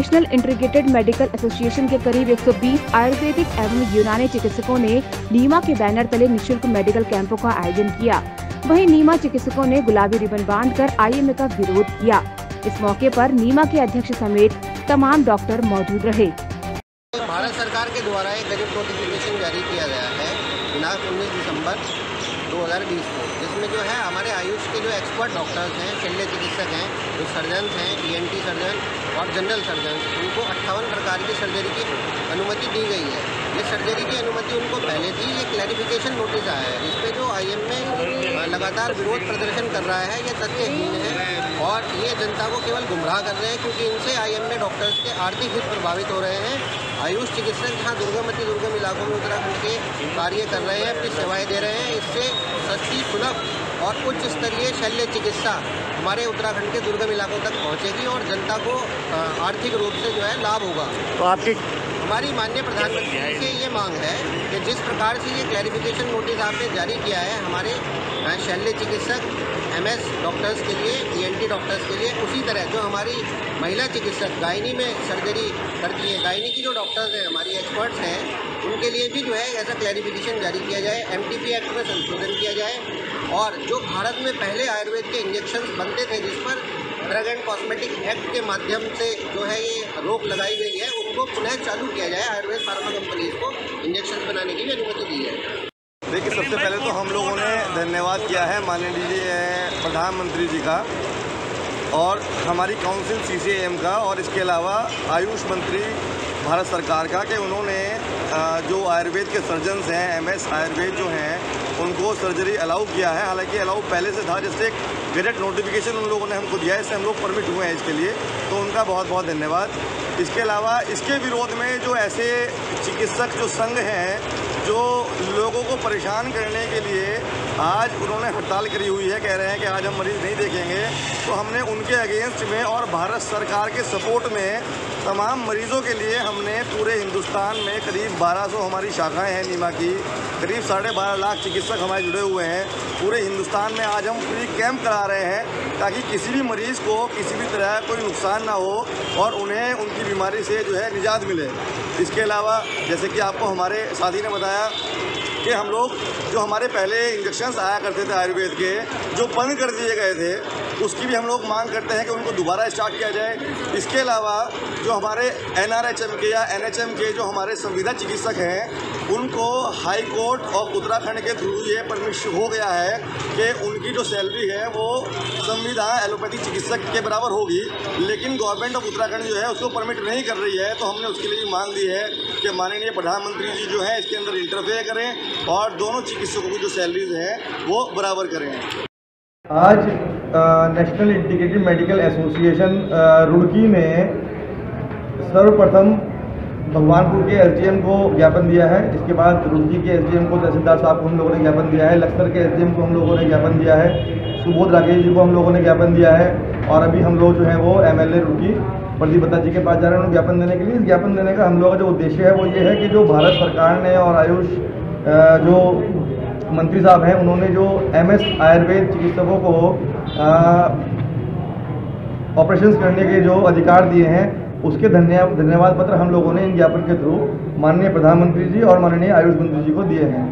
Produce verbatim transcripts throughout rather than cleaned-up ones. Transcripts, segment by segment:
National Integrated Medical association के करीब एक सौ बीस आयुर्वेदिक एवं यूनानी चिकित्सकों ने नीमा के बैनर तले निशुल्क मेडिकल कैंपों का आयोजन किया। वहीं नीमा चिकित्सकों ने गुलाबी रिबन बांधकर आईएमए का विरोध किया। इस मौके पर नीमा के अध्यक्ष समेत तमाम डॉक्टर मौजूद रहे। भारत सरकार के द्वारा एक गजट नोटिफिकेशन जारी किया गया है दिनांक उन्नीस दिसंबर दो हज़ार बीस को, जिसमें जो है हमारे आयुष के जो एक्सपर्ट डॉक्टर्स हैं, शल्य चिकित्सक हैं, जो सर्जन्स हैं, ईएनटी सर्जन और जनरल सर्जन, उनको अट्ठावन प्रकार की सर्जरी की अनुमति दी गई है। ये सर्जरी की अनुमति उनको पहले थी। ये क्लैरिफिकेशन नोटिस आया है। इस पर जो आईएमए लगातार विरोध प्रदर्शन कर रहा है, ये तथ्यहीन है और ये जनता को केवल गुमराह कर रहे हैं, क्योंकि इनसे आईएमए डॉक्टर्स के आर्थिक हित प्रभावित हो रहे हैं। आयुष चिकित्सक जहाँ दुर्गमती दुर्गम इलाकों में उत्तराखंड के कार्य कर रहे हैं, अपनी सेवाएं दे रहे हैं। इससे सस्ती, सुलभ और उच्च स्तरीय शल्य चिकित्सा हमारे उत्तराखंड के दुर्गम इलाकों तक पहुंचेगी और जनता को आर्थिक रूप से जो है लाभ होगा। तो आपकी हमारी माननीय प्रधानमंत्री से ये मांग है कि जिस प्रकार से ये क्लैरिफिकेशन नोटिस आपने जारी किया है हमारे शल्य चिकित्सक, एमएस डॉक्टर्स के लिए, ईएनटी डॉक्टर्स के लिए, उसी तरह जो हमारी महिला चिकित्सक गायनी में सर्जरी करती है, गायनी की जो डॉक्टर्स हैं, हमारी एक्सपर्ट्स हैं, उनके लिए भी जो है ऐसा क्लैरिफिकेशन जारी किया जाए, एमटीपी एक्ट में संशोधन किया जाए और जो भारत में पहले आयुर्वेद के इंजेक्शन बनते थे, जिस पर ड्रग एंड कॉस्मेटिक एक्ट के माध्यम से जो है ये रोक लगाई गई है, उनको पुनः चालू किया जाए। आयुर्वेद फार्मा कंपनीज को इंजेक्शन बनाने की भी अनुमति दी है। देखिए, सबसे पहले तो हम लोगों ने धन्यवाद किया है माननीय प्रधानमंत्री जी का और हमारी काउंसिल सीसीएम का और इसके अलावा आयुष मंत्री भारत सरकार का कि उन्होंने जो आयुर्वेद के सर्जन्स हैं, एमएस आयुर्वेद जो हैं, उनको सर्जरी अलाउ किया है। हालांकि अलाउ पहले से था, जैसे एक गजट नोटिफिकेशन उन लोगों ने हमको दिया है, इससे हम लोग परमिट हुए हैं इसके लिए, तो उनका बहुत बहुत धन्यवाद। इसके अलावा इसके विरोध में जो ऐसे चिकित्सक जो संघ हैं जो लोगों को परेशान करने के लिए आज उन्होंने हड़ताल करी हुई है, कह रहे हैं कि आज हम मरीज़ नहीं देखेंगे, तो हमने उनके अगेंस्ट में और भारत सरकार के सपोर्ट में तमाम मरीज़ों के लिए हमने पूरे हिंदुस्तान में करीब बारह सौ हमारी शाखाएं हैं नीमा की, करीब साढ़े बारह लाख चिकित्सक हमारे जुड़े हुए हैं। पूरे हिंदुस्तान में आज हम फ्री कैंप करा रहे हैं ताकि किसी भी मरीज़ को किसी भी तरह कोई नुकसान ना हो और उन्हें उनकी बीमारी से जो है निजात मिले। इसके अलावा जैसे कि आपको हमारे साथी ने बताया कि हम लोग जो हमारे पहले इंजेक्शन्स आया करते थे आयुर्वेद के, जो बंद कर दिए गए थे, उसकी भी हम लोग मांग करते हैं कि उनको दोबारा स्टार्ट किया जाए। इसके अलावा जो हमारे एनआरएचएम के या एनएचएम के जो हमारे संविदा चिकित्सक हैं, उनको हाई कोर्ट और उत्तराखंड के थ्रू ये परमिशन हो गया है कि उनकी जो सैलरी है वो संविदा एलोपैथी चिकित्सक के बराबर होगी, लेकिन गवर्नमेंट ऑफ उत्तराखंड जो है उसको परमिट नहीं कर रही है। तो हमने उसके लिए मांग दी है कि माननीय प्रधानमंत्री जी जो है इसके अंदर इंटरफेयर करें और दोनों चिकित्सकों की जो सैलरीज हैं वो बराबर करें। आज National Integrated Medical Association Roorkee ने सर्वप्रथम भगवानपुर के एसडीएम को ज्ञापन दिया है। इसके बाद रुड़की के एसडीएम को, तहसीलदार साहब को हम लोगों ने ज्ञापन दिया है। लक्सर के एसडीएम को हम लोगों ने ज्ञापन दिया है। सुबोध राकेश जी को हम लोगों ने ज्ञापन दिया है और अभी हम लोग जो है वो एमएलए रुड़की प्रदीप दत्ता जी के पास जा रहे हैं उन्हें ज्ञापन देने के लिए। इस ज्ञापन देने का हम लोगों का जो उद्देश्य है वो ये है कि जो भारत सरकार ने और आयुष जो मंत्री साहब हैं उन्होंने जो एमएस आयुर्वेद चिकित्सकों को ऑपरेशंस करने के जो अधिकार दिए हैं, उसके धन्यवाद धन्यवाद पत्र हम लोगों ने इन ज्ञापन के थ्रू माननीय प्रधानमंत्री जी और माननीय आयुष मंत्री जी को दिए हैं।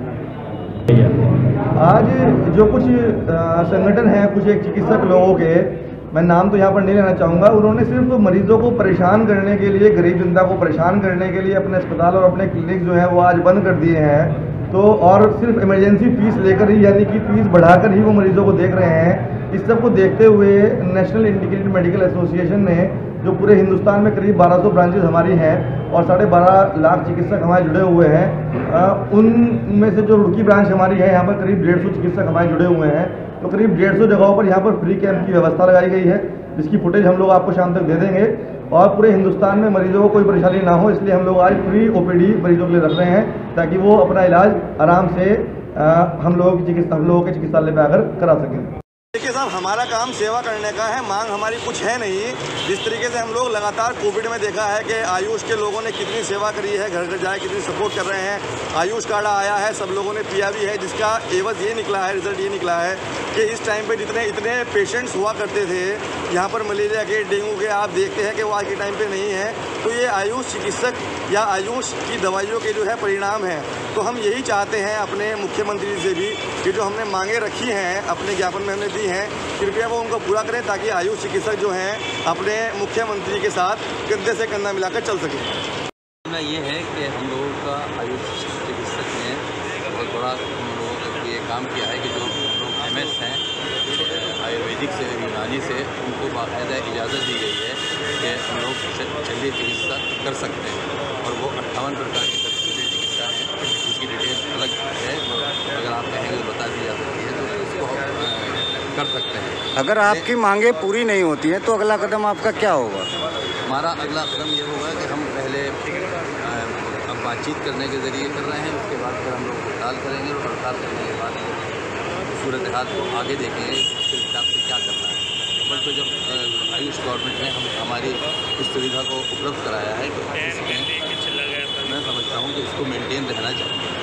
आज जो कुछ संगठन हैं, कुछ एक चिकित्सक लोगों के, मैं नाम तो यहाँ पर नहीं लेना चाहूँगा, उन्होंने सिर्फ मरीजों को परेशान करने के लिए, गरीब जनता को परेशान करने के लिए अपने अस्पताल और अपने क्लिनिक जो है वो आज बंद कर दिए हैं। तो और सिर्फ इमरजेंसी फीस लेकर ही, यानी कि फीस बढ़ाकर ही वो मरीजों को देख रहे हैं। इस सब को देखते हुए नेशनल इंटीग्रेटेड मेडिकल एसोसिएशन ने, जो पूरे हिंदुस्तान में करीब बारह सौ ब्रांचेज हमारी हैं और साढ़े बारह लाख चिकित्सक हमारे जुड़े हुए हैं, उनमें से जो रुड़की ब्रांच हमारी है, यहाँ पर करीब डेढ़ सौ चिकित्सक हमारे जुड़े हुए हैं। तो करीब डेढ़ सौ जगहों पर यहाँ पर फ्री कैंप की व्यवस्था लगाई गई है, जिसकी फुटेज हम लोग आपको शाम तक दे देंगे। और पूरे हिंदुस्तान में मरीजों को कोई परेशानी ना हो, इसलिए हम लोग आज फ्री ओपीडी मरीजों के लिए रख रहे हैं ताकि वो अपना इलाज आराम से आ, हम लोगों की चिकित्सा हम लोगों के चिकित्सालय में आकर करा सकें। देखिए साहब, हमारा काम सेवा करने का है, मांग हमारी कुछ है नहीं। जिस तरीके से हम लोग लगातार कोविड में देखा है कि आयुष के लोगों ने कितनी सेवा करी है, घर घर जाए कितनी सपोर्ट कर रहे हैं, आयुष कार्ड आया है, सब लोगों ने पिया भी है, जिसका एवज ये निकला है, रिजल्ट ये निकला है कि इस टाइम पे जितने इतने पेशेंट्स हुआ करते थे यहाँ पर मलेरिया के, डेंगू के आप देखते हैं कि वो आज के टाइम पे नहीं है। तो ये आयुष चिकित्सक या आयुष की दवाइयों के जो है परिणाम हैं। तो हम यही चाहते हैं अपने मुख्यमंत्री से भी कि जो हमने मांगे रखी हैं अपने ज्ञापन में हमने दी हैं, कृपया वो उनको पूरा करें ताकि आयुष चिकित्सक जो हैं अपने मुख्यमंत्री के साथ कंधे से कंधा मिलाकर चल सकें। ना ये है कि हम लोगों का आयुष चिकित्सक ने बहुत बड़ा हम लोगों का ये काम किया है कि जो लोग एम एस हैं आयुर्वेदिक से, यूनानी से, उनको बाकायदा इजाज़त दी गई है कि हम लोग शल्य चिकित्सा कर सकते हैं। और वो अट्ठावन प्रकार की शल्य चिकित्सा है जिसकी डिटेल अलग है, अगर आप कहेंगे तो बता दी जा सकती है, तो उसको कर सकते हैं। अगर आपकी मांगे पूरी नहीं होती हैं तो अगला कदम आपका क्या होगा? हमारा अगला कदम ये होगा कि हम पहले अब बातचीत करने के ज़रिए कर रहे हैं, उसके बाद फिर हम लोग हड़ताल करेंगे और हड़ताल करने के बाद सूरत हाल को आगे देखेंगे उसके हिसाब से क्या करना है। बट तो जब आयुष गवर्नमेंट ने हम हमारी इस सुविधा को उपलब्ध कराया है तो इसमें मैं समझता हूँ कि इसको मेंटेन रहना चाहिए।